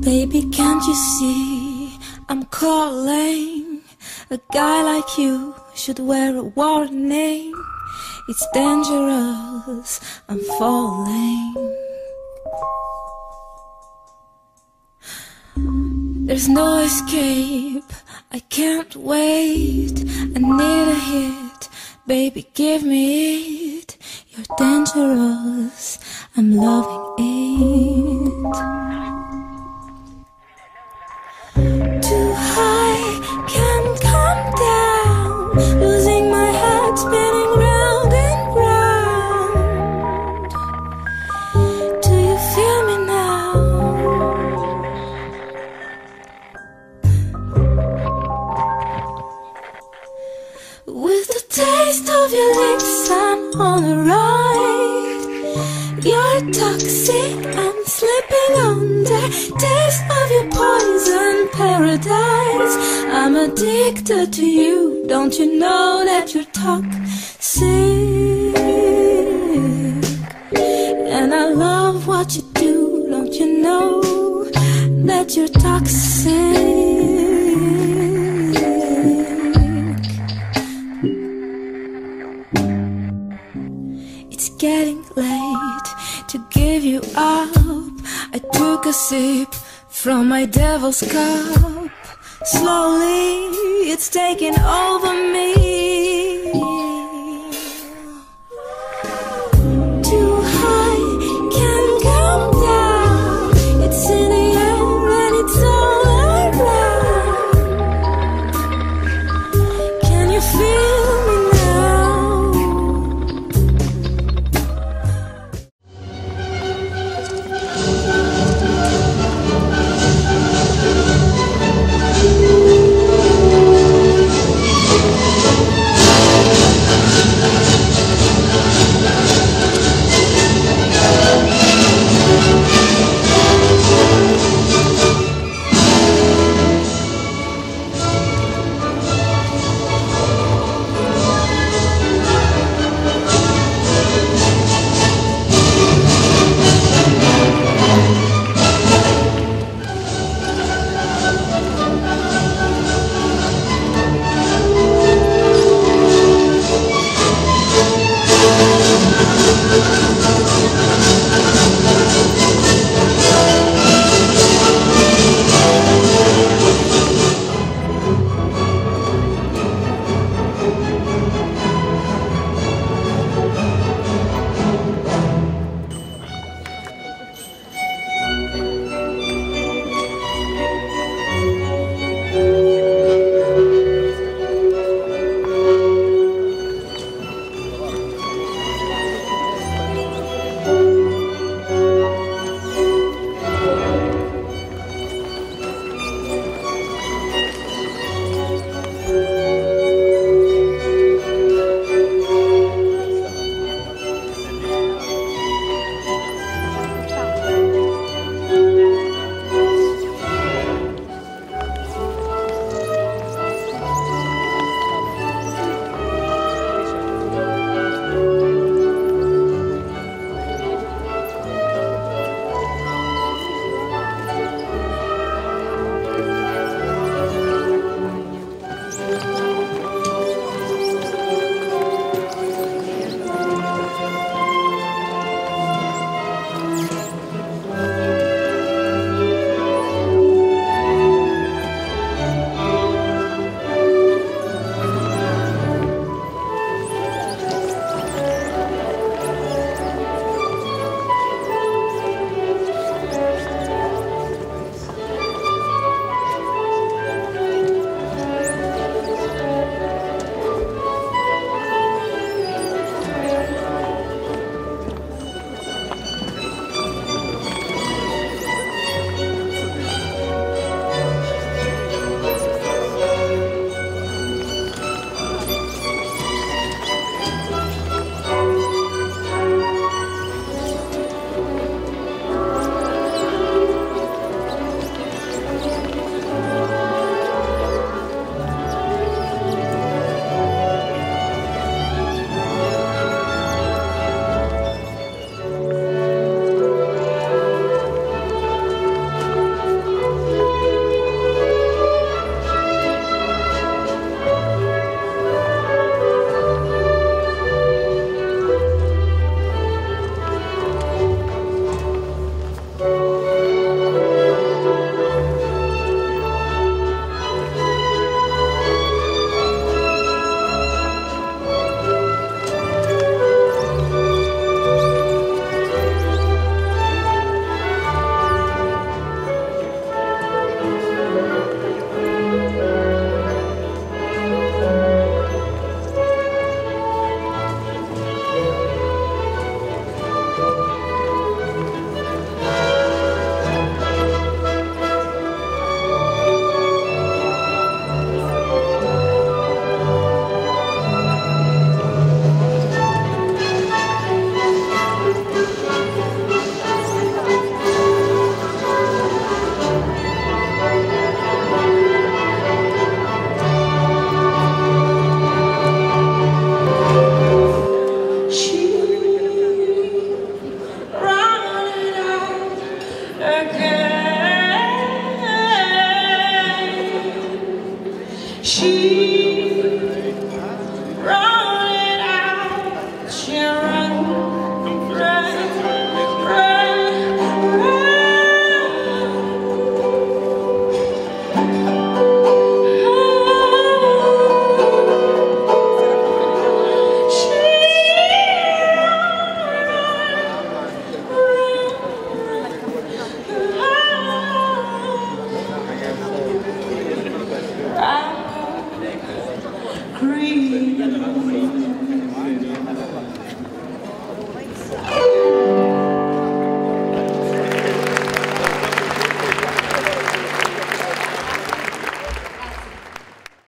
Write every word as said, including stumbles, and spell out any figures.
Baby, can't you see I'm calling? A guy like you should wear a warning. It's dangerous, I'm falling. There's no escape, I can't wait. I need a hit, baby, give me it. You're dangerous, I'm loving it. Too high, can't come down. Losing my head, spinning round and round. Do you feel me now? With the taste of your lips, I'm on a ride. You're toxic, I'm slipping under. Taste of your poison paradise. I'm addicted to you. Don't you know that you're toxic? And I love what you do. Don't you know that you're toxic? It's getting late to give you up. I took a sip from my devil's cup. Slowly, it's taking over me. Too high, can't come down. It's in the air and it's all around. Can you feel